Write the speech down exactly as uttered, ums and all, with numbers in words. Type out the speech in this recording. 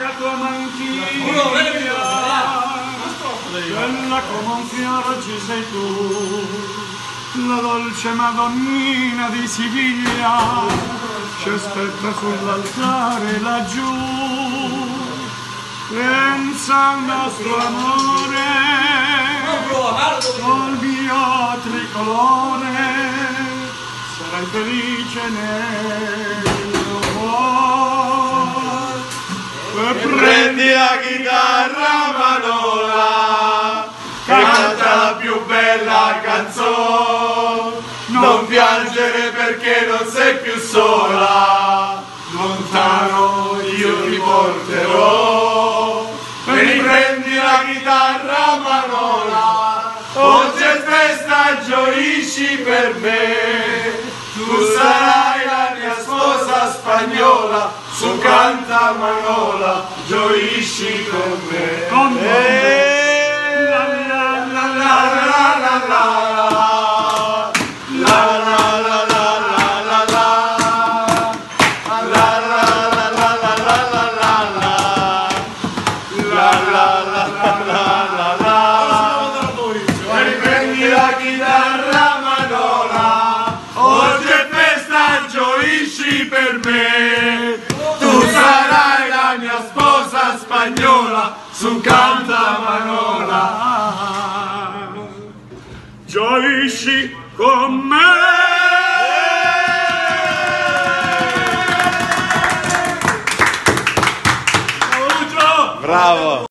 bianca tua mantiglia, bella come un fiore ci sei tu, la dolce Madonnina di Siviglia ci aspetta sull'altare laggiù, pensa al nostro amore col mio tricolore, sarai felice nel cuore. E prendi la chitarra Manola, canta la più bella canzone, non piangere perché non sei più sola, lontano io ti porterò. E prendi la chitarra Manola, oggi è festa, gioisci per me, tu sarai la mia sposa spagnola, su canta Manola, gioisci per me. Con me. La la la la la la la. Riprendi la chitarra Manola, oggi è festa, gioisci per me, tu sarai la mia sposa spagnola, su canta Manola, gioisci con me. Bravo!